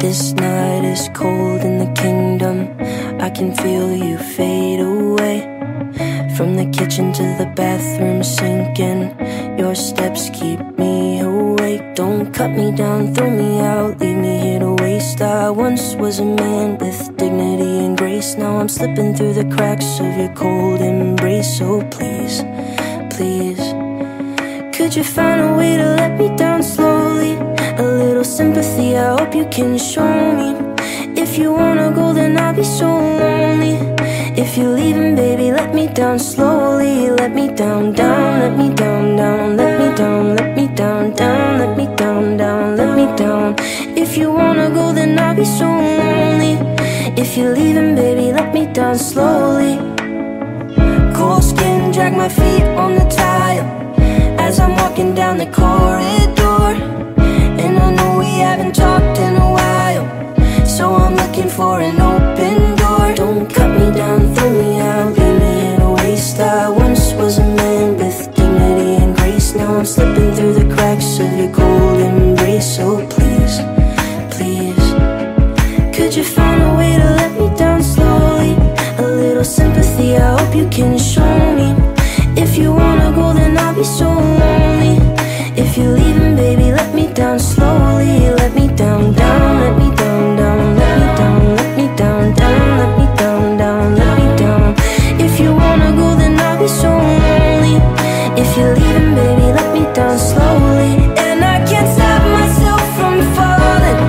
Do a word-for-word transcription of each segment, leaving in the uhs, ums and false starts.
This night is cold in the kingdom. I can feel you fade away. From the kitchen to the bathroom sinking, your steps keep me awake. Don't cut me down, throw me out, leave me here to waste. I once was a man with dignity and grace. Now I'm slipping through the cracks of your cold embrace. So please, please, could you find a way to let me down slowly? A little sympathy, I hope you can show me. If you wanna go, then I'll be so lonely. If you're leaving, baby, let me down slowly. Let me down, down, let me down, down. Let me down, let me down, down. Let me down, down, let me down. If you wanna go, then I'll be so lonely. If you're leaving, baby, let me down slowly. Cold skin, drag my feet on the tile as I'm walking down the corridor. And I know we haven't talked in a while, so I'm looking for an open door. Don't cut me down, throw me out, leave me in a waste. I once was a man with dignity and grace. Now I'm slipping through the cracks of your cold embrace. So please, please, could you find a way to let me down slowly? A little sympathy, I hope you can show me. If you wanna go, then I'll be so lonely. If you're leaving, baby, let me down slowly. Let me down, down, let me down, down. Let me down, let me down, down. Let me down, down, let me down. If you wanna go, then I'll be so lonely. If you're leaving, baby, let me down slowly. And I can't stop myself from falling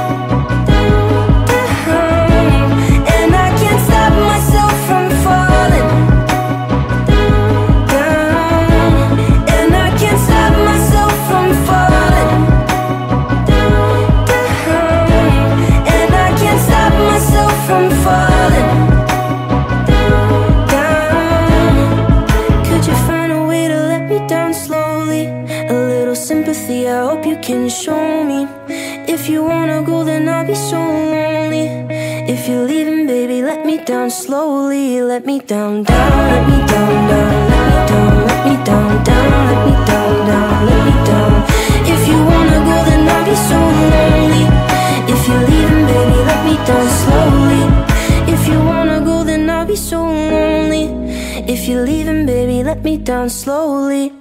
down. And I can't stop myself from falling down. And I can't stop myself from falling down. And I can't stop myself from falling down. Could you find a way to let me down slowly? A little sympathy, I hope you can show me. If you wanna go, then I'll be so lonely. If you're leaving, baby, let me down slowly. Let me down, down, let me down, down. Let me down, let me down, down. Let me down, down, let me down. If you wanna go, then I'll be so lonely. If you're leaving, baby, let me down slowly. If you wanna go, then I'll be so lonely. If you're leaving, baby, let me down slowly.